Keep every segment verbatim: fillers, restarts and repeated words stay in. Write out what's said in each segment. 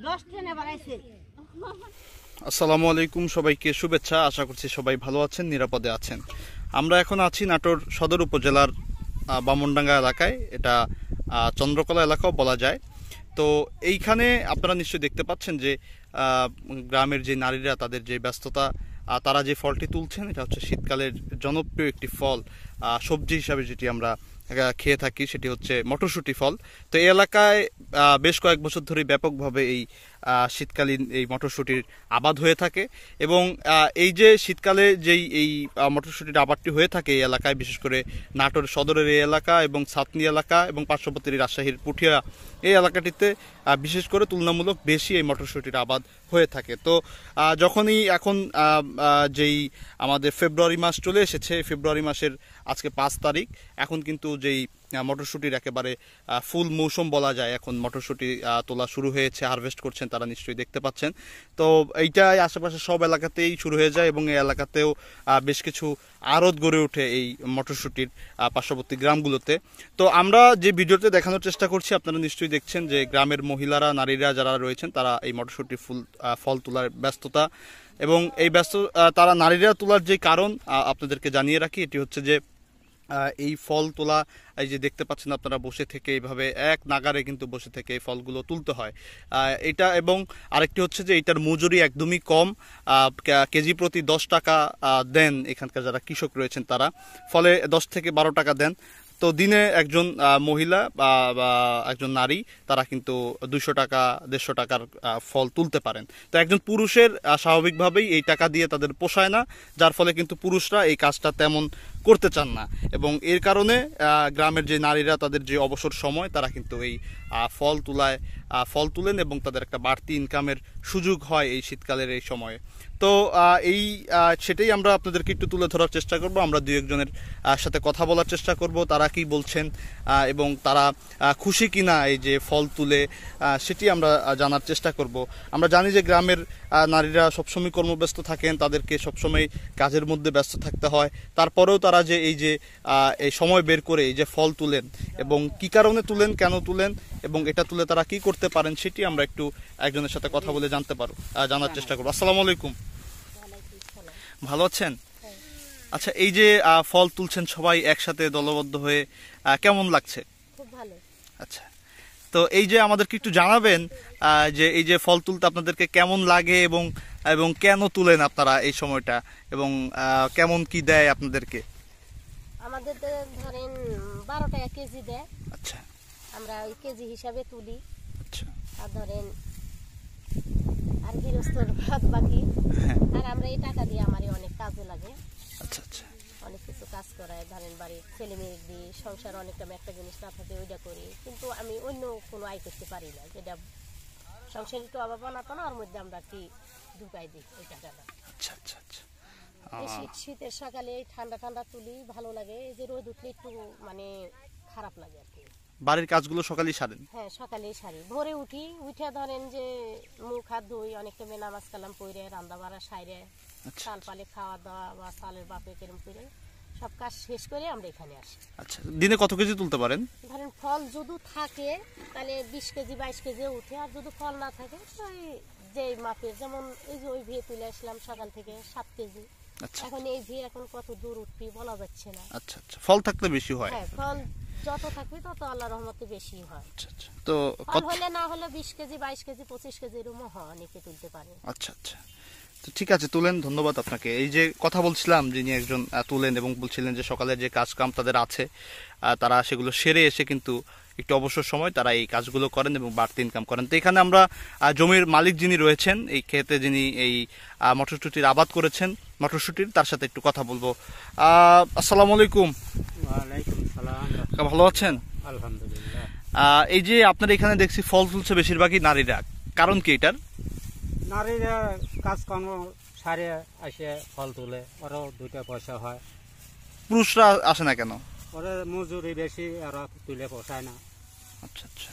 আসসালামু আলাইকুম, সবাইকে শুভেচ্ছা। আশা করছি সবাই ভালো আছেন, নিরাপদে আছেন। আমরা এখন আছি নাটোর সদর উপজেলার বামনডাঙ্গা এলাকায়। এটা চন্দ্রকলা এলাকাও বলা যায়। তো এইখানে আপনারা নিশ্চয়ই দেখতে পাচ্ছেন যে গ্রামের যে নারীরা তাদের যে ব্যস্ততা, তারা যে ফলটি তুলছেন এটা হচ্ছে শীতকালের জনপ্রিয় একটি ফল, সবজি হিসাবে যেটি আমরা খেয়ে থাকি, সেটি হচ্ছে মটরশুঁটি ফল। তো এই এলাকায় বেশ কয়েক বছর ধরে ব্যাপকভাবে এই শীতকালীন এই মটরশুঁটির আবাদ হয়ে থাকে এবং এই যে শীতকালে যেই এই মটরশুঁটির আবাদটি হয়ে থাকে এই এলাকায়, বিশেষ করে নাটোর সদরের এই এলাকা এবং সাতনি এলাকা এবং পার্শ্ববর্তী রাজশাহীর পুঠিয়া এই এলাকাটিতে বিশেষ করে তুলনামূলক বেশি এই মটরশুঁটির আবাদ হয়ে থাকে। তো যখনই এখন যেই আমাদের ফেব্রুয়ারি মাস চলে এসেছে, ফেব্রুয়ারি মাসের আজকে পাঁচ তারিখ, এখন কিন্তু যেই মটরশুঁটির একেবারে ফুল মৌসুম বলা যায়, এখন মটরশুঁটি তোলা শুরু হয়েছে, হারভেস্ট করছেন তারা নিশ্চয়ই দেখতে পাচ্ছেন। তো এইটাই আশেপাশে সব এলাকাতেই শুরু হয়ে যায় এবং এই এলাকাতেও বেশ কিছু আড়ত গড়ে ওঠে এই মটরশুঁটির পার্শ্ববর্তী গ্রামগুলোতে। তো আমরা যে ভিডিওতে দেখানোর চেষ্টা করছি, আপনারা নিশ্চয়ই দেখছেন যে গ্রামের মহিলারা, নারীরা যারা রয়েছেন তারা এই মটরশুঁটির ফুল ফল তোলার ব্যস্ততা এবং এই ব্যস্ত তারা নারীরা তোলার যে কারণ আপনাদেরকে জানিয়ে রাখি, এটি হচ্ছে যে এই ফল তোলা, এই যে দেখতে পাচ্ছেন আপনারা বসে থেকে এইভাবে এক নাগারে কিন্তু বসে থেকে এই ফলগুলো তুলতে হয় এটা। এবং আরেকটি হচ্ছে যে এটার মজুরি একদমই কম, কেজি প্রতি দশ টাকা দেন এখানকার যারা কৃষক রয়েছেন তারা, ফলে দশ থেকে বারো টাকা দেন। তো দিনে একজন মহিলা বা একজন নারী তারা কিন্তু দুইশো টাকা দেড়শো টাকার ফল তুলতে পারেন। তো একজন পুরুষের স্বাভাবিকভাবেই এই টাকা দিয়ে তাদের পোষায় না, যার ফলে কিন্তু পুরুষরা এই কাজটা তেমন করতে চান না এবং এর কারণে গ্রামের যে নারীরা তাদের যে অবসর সময় তারা কিন্তু এই ফল তোলায় ফল তুলেন এবং তাদের একটা বাড়তি ইনকামের সুযোগ হয় এই শীতকালের এই সময়ে। তো এই সেটাই আমরা আপনাদেরকে একটু তুলে ধরার চেষ্টা করব। আমরা দুই একজনের সাথে কথা বলার চেষ্টা করব, তারা কি বলছেন এবং তারা খুশি কিনা এই যে ফল তুলে, সেটি আমরা জানার চেষ্টা করব। আমরা জানি যে গ্রামের নারীরা সবসময় কর্মব্যস্ত থাকেন, তাদেরকে সবসময় কাজের মধ্যে ব্যস্ত থাকতে হয়, তারপরেও তারা যে এই যে এই সময় বের করে এই যে ফল তুলেন এবং কি কারণে তুলেন, কেন তুলেন এবং এটা তুলে তারা কি করতে পারেন, সেটি আমরা একটু একজনের সাথে কথা বলে জানতে পারবো, জানার চেষ্টা করবো। আসসালামু আলাইকুম, ভালো আছেন? আচ্ছা, এই যে ফল তুলছেন সবাই একসাথে দলবদ্ধ হয়ে, কেমন লাগছে? খুব ভালো। আচ্ছা, তো এই যে আমাদেরকে একটু জানাবেন যে এই যে ফল তুলতে আপনাদেরকে কেমন লাগে এবং এবং কেন তুলেন আপনারা এই সময়টা এবং কেমন কি দেয় আপনাদেরকে? আমাদের ধরেন বারো টাকা কেজি দেয়। আচ্ছা, আমরা ওই কেজি হিসাবে তুলি। আচ্ছা, আর ধরেন আর গৃহস্থর ভাত বাকি, আর আমরা এই টাকা দিয়ে আমারই অনেক কাজে লাগে। আচ্ছা আচ্ছা, অনেক কিছু কাজ করায়, ধরেন বাড়ির ছেলে মেয়ে দিই, সংসার অনেকটা একটা জিনিস না থাকে ওইটা করি, কিন্তু আমি অন্য কোনো আয় করতে পারি না, যেটা সংসার একটু অভাব বানাতো না, ওর মধ্যে আমরা কি ঢুকাই দিই ওই টাকাটা। আচ্ছা আচ্ছা আচ্ছা, শীত শীতের সকালে ঠান্ডা ঠান্ডা তুলি, ভালো লাগে। এই যে রোদ উঠলে একটু মানে খারাপ লাগে আর কি। বাড়ির কাজগুলো সকালেই সারেন? হ্যাঁ, সকালেই সারি। ভোরে উঠি, উঠে ধরেন যে মুখ হাত ধুই, অনেক টাইমে নামাজ কালাম পড়ে রান্না বাড়া সাইরে, চাল পালে খাওয়া দাওয়া বা চালের বাপে কেরম করে সব কাজ শেষ করে আমরা এখানে আসি। আচ্ছা, দিনে কত কেজি তুলতে পারেন? ধরেন ফল যদি থাকে তাহলে বিশ কেজি বাইশ কেজি উঠে, আর যদি ফল না থাকে ওই যে মাপের, যেমন এই যে ওই ভিয়ে তুলে আসলাম সকাল থেকে সাত কেজি। এখন এই ভিয়ে এখন কত দূর উঠবি বলা যাচ্ছে না। আচ্ছা আচ্ছা, ফল থাকলে বেশি হয়? হ্যাঁ, ফল যত থাকবে তত আল্লাহর রহমতে বেশি হয়। আচ্ছা আচ্ছা, তো ফল হলে না হলে বিশ কেজি বাইশ কেজি পঁচিশ কেজি এরকম হয়, অনেকে তুলতে পারে। আচ্ছা আচ্ছা, তো ঠিক আছে, তুলেন, ধন্যবাদ আপনাকে। এই যে কথা বলছিলাম, যিনি একজন তুলেন এবং বলছিলেন যে সকালের যে কাজ কাম তাদের আছে, তারা সেগুলো সেরে এসে কিন্তু একটু অবসর সময় তারা এই কাজগুলো করেন এবং বাড়তি ইনকাম করেন। তো এখানে আমরা জমির মালিক যিনি রয়েছেন, এই ক্ষেতে যিনি এই মটরশুটির আবাদ করেছেন মটরশুটির, তার সাথে একটু কথা বলবো। আসসালামু আলাইকুম। ওয়ালাইকুম সালাম। ভালো আছেন? আলহামদুলিল্লাহ। এই যে আপনারা এখানে দেখছি ফল তুলছে বেশিরভাগই নারীরা, কারণ কি এটার? নারীরা কাজকর্ম সারে আসে ফল তুলে, ওরাও দুইটা পয়সা হয়। পুরুষরা আসে না কেন? ওরা মজুরি বেশি, ওরা তুলে পোষায় না। আচ্ছা আচ্ছা,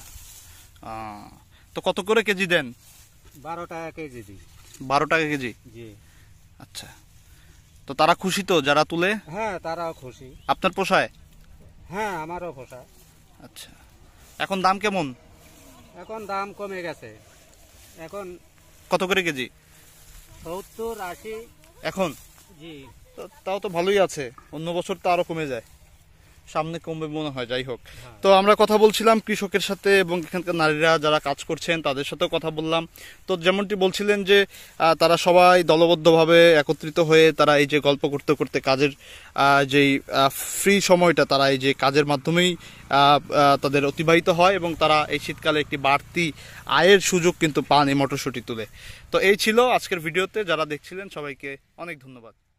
তো কত করে কেজি দেন? বারো টাকা কেজি দিই। বারো টাকা কেজি? জি। আচ্ছা, তো তারা খুশি তো যারা তুলে? হ্যাঁ, তারাও খুশি। আপনার পোষায়? হ্যাঁ, আমারও পোষায়। আচ্ছা, এখন দাম কেমন? এখন দাম কমে গেছে। এখন কত করে কেজি সত্তর আশি। এখন? জি। তো তাও তো ভালোই আছে, অন্য বছর তো আরো কমে যায়, সামনে কমবে মনে হয়। যাই হোক, তো আমরা কথা বলছিলাম কৃষকের সাথে এবং এখানকার নারীরা যারা কাজ করছেন তাদের সাথেও কথা বললাম। তো যেমনটি বলছিলেন যে আহ, তারা সবাই দলবদ্ধভাবে একত্রিত হয়ে তারা এই যে গল্প করতে করতে কাজের আহ, যেই ফ্রি সময়টা তারা এই যে কাজের মাধ্যমেই আহ, আহ, তাদের অতিবাহিত হয় এবং তারা এই শীতকালে একটি বাড়তি আয়ের সুযোগ কিন্তু পান এই মটরশুঁটি তুলে। তো এই ছিল আজকের ভিডিওতে, যারা দেখছিলেন সবাইকে অনেক ধন্যবাদ।